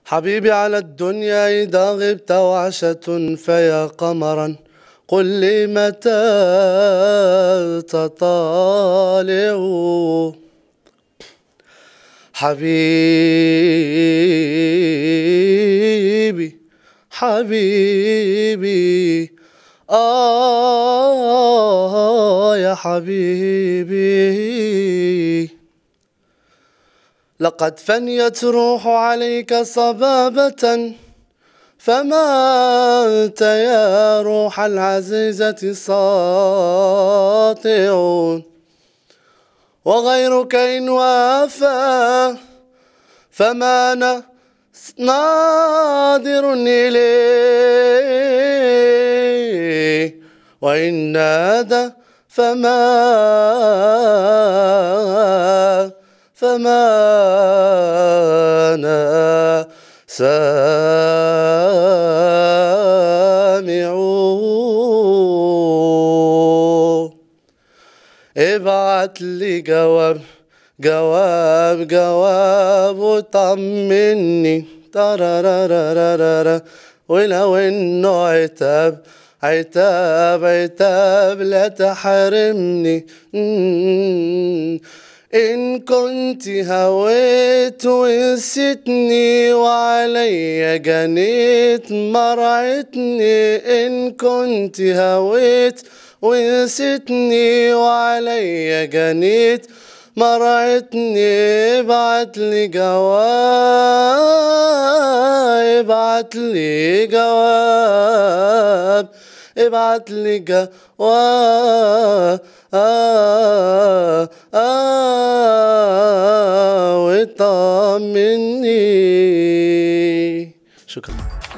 حبيبي على الدنيا إذا غبت وعشة فيا قمرا قل لي متى تطالع. حبيبي حبيبي يا حبيبي، لقد فنيت روح عليك صبابة، فما أنت يا روح العزيزة ساطع، وغيرك إن وافى فما أنا ناظر إليه، وإن نادى فما أنا سامع. ابعت لي جواب وطمني ترارارارارا، ولو انه عتاب لا تحرمني. إن كنت هويت ونسيتني وعلي جنيت مرعتني، إن كنت هويت ونسيتني وعلي جنيت مرعتني. ابعت لي جواب، ابعت لي جواب، ابعت لي جواب وطمني. شكرا.